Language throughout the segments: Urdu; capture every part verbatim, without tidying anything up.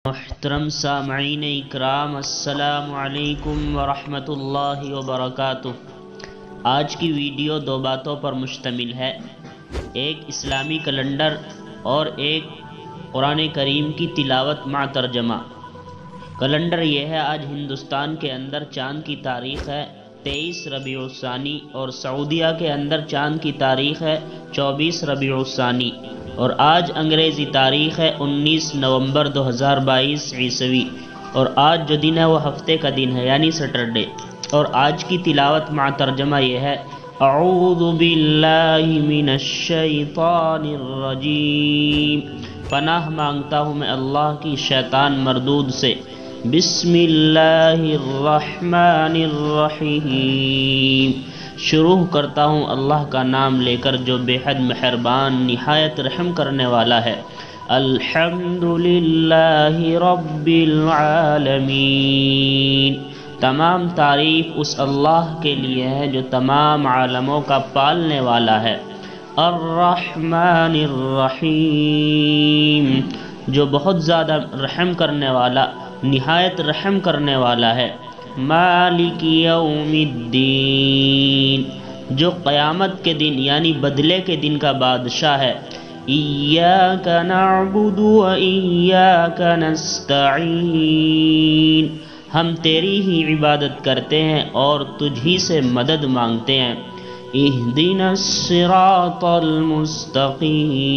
محترم سامعین اکرام، السلام علیکم ورحمۃ اللہ وبرکاتہ۔ آج کی ویڈیو دو باتوں پر مشتمل ہے، ایک اسلامی کیلنڈر اور ایک قرآن کریم کی تلاوت مع ترجمہ۔ کیلنڈر یہ ہے، آج ہندوستان کے اندر چاند کی تاریخ ہے تیئیس ربیع الثانی اور سعودیہ کے اندر چاند کی تاریخ ہے چوبیس ربیع الثانی، اور آج انگریزی تاریخ ہے انیس نومبر دو ہزار بائیس عیسوی، اور آج جو دن ہے وہ ہفتے کا دن ہے یعنی سیٹرڈے۔ اور آج کی تلاوت مع ترجمہ یہ ہے، اعوذ باللہ من الشیطان الرجیم، پناہ مانگتا ہوں میں اللہ کی شیطان مردود سے، بسم اللہ الرحمن الرحیم، شروع کرتا ہوں اللہ کا نام لے کر جو بے حد مہربان نہایت رحم کرنے والا ہے۔ الحمد للہ رب العالمین، تمام تعریف اس اللہ کے لیے ہے جو تمام عالموں کا پالنے والا ہے۔ الرحمن الرحیم، جو بہت زیادہ رحم کرنے والا، نہایت رحم کرنے والا ہے۔ مالک یوم الدین، جو قیامت کے دن یعنی بدلے کے دن کا بادشاہ ہے۔ ایاک نعبد و ایاک نستعین، ہم تیری ہی عبادت کرتے ہیں اور تجھ ہی سے مدد مانگتے ہیں۔ اہدنا الصراط المستقیم،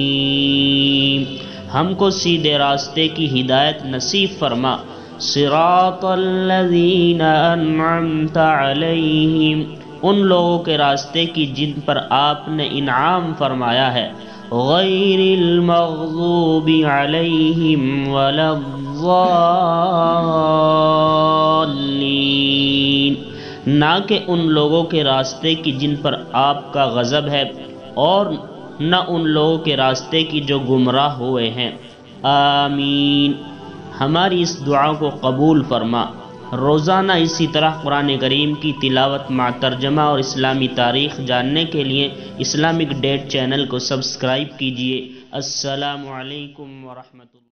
ہم کو سیدھے راستے کی ہدایت نصیب فرما۔ صراط الذین انعمت علیہم، ان لوگوں کے راستے کی جن پر آپ نے انعام فرمایا ہے۔ غیر المغضوب علیہم ولا الضالین، نہ کہ ان لوگوں کے راستے کی جن پر آپ کا غضب ہے، اور نہ ان لوگوں کے راستے کی جو گمراہ ہوئے ہیں۔ آمین، ہماری اس دعا کو قبول فرما۔ روزانہ اسی طرح قرآن کریم کی تلاوت مع ترجمہ اور اسلامی تاریخ جاننے کے لیے اسلامک ڈیٹ چینل کو سبسکرائب کیجیے۔ السلام علیکم ورحمۃ اللہ۔